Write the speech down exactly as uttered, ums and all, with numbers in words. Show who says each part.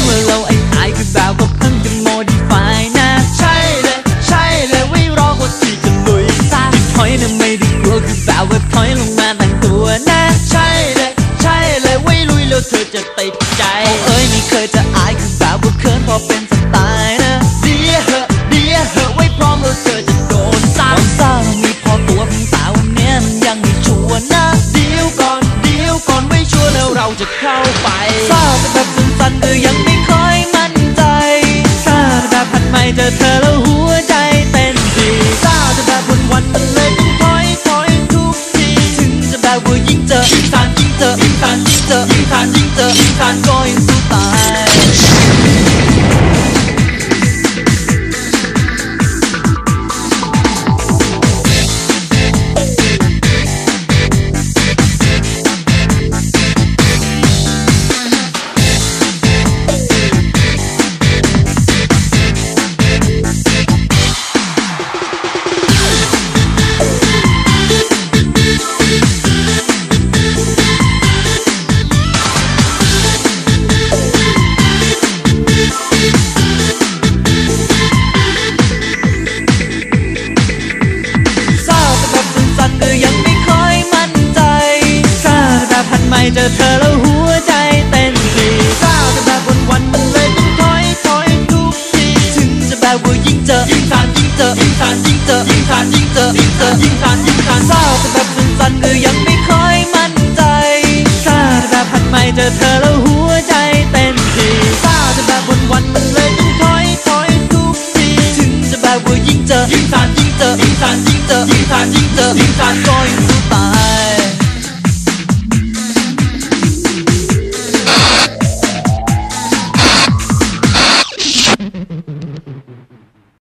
Speaker 1: ว่าเราไอ้อายคือแบบก็เพิ่งจะโมดิฟายนะใช่เลยใช่เลยไว้รอกว่าที่จะลุยซะถอยนะไม่ได้กลัวคือแบบว่าถอยลงมาแต่งตัวนะใช่เลยใช่เลยไว้ลุยแล้วเธอจะติดใจโอ้เอ้ยไม่เคยจะอายคือแบบว่าเขินพอเป็นสไตล์นะเดียเหอะเดียเหอะไว้พร้อมแล้วเธอจะโดนซ้ำซ้ำมีพอตัวเพียงแต่วันนี้มันยังไม่ชัวร์นะเดี๋ยวก่อนเดี๋ยวก่อนไม่ชัวร์แล้วเราจะเข้าไปทราบแบบสั้นๆเธอยังไม่ค่อยมั่นใจทราบแบบพันไม่เจอเธอแล้วหัวใจเต้นดีทราบแบบวันๆมันเลยต้องถอยถอยทุกทีถึงจะแบบว่ายิ่งเจอยิ่งทานยิ่งเจอยิ่งทานยิ่งเจอยิ่งทานยิ่งเจอยิ่งทานก็ยิ่งสู้ตายเจอเธอแล้วหัวใจเต้นดีเศร้าแต่แบบวันๆมันเลยต้องถอยถอยทุกทีถึงจะแบบว่ายิ่งเจอยิ่งทานยิ่งเจอยิ่งทานยิ่งเจอยิ่งทานยิ่งเจอยิ่งเจอยิ่งทานยิ่งทานเศร้าแต่แบบสั้นๆก็ยังไม่ค่อยมั่นใจเศร้าแต่แบบพันไม่เจอเธอแล้วหัวใจเต้นดีเศร้าแต่แบบวันๆมันเลยต้องถอยถอยทุกทีถึงจะแบบว่ายิ่งเจอยิ่งทานยิ่งเจอยิ่งทานยิ่งเจอยิ่งทานยิ่งเจอยิ่งทาน